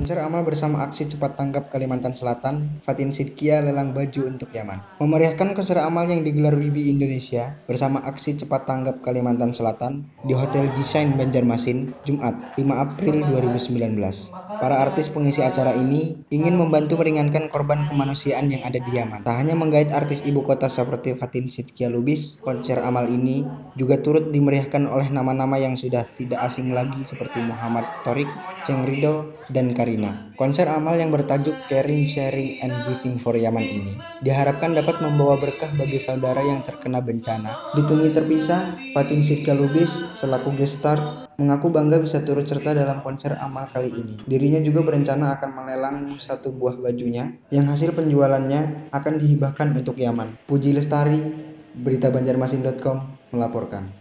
Konser amal bersama aksi cepat tanggap Kalimantan Selatan, Fatin Shidqia lelang baju untuk Yaman. Memeriahkan konser amal yang digelar WIBI Indonesia bersama aksi cepat tanggap Kalimantan Selatan di Hotel Gisain Banjarmasin, Jumat 5 April 2019. Para artis pengisi acara ini ingin membantu meringankan korban kemanusiaan yang ada di Yaman. Tak hanya menggait artis ibu kota seperti Fatin Shidqia Lubis, konser amal ini juga turut dimeriahkan oleh nama-nama yang sudah tidak asing lagi seperti Muhammad Thorik, Cheng Ridho, dan Karina. Konser amal yang bertajuk Caring, Sharing, and Giving for Yaman ini diharapkan dapat membawa berkah bagi saudara yang terkena bencana. Ditemui terpisah, Fatin Shidqia Lubis selaku guest star mengaku bangga bisa turut serta dalam konser amal kali ini. Dirinya juga berencana akan melelang satu buah bajunya yang hasil penjualannya akan dihibahkan untuk Yaman. Puji Lestari, berita Banjarmasin.com melaporkan.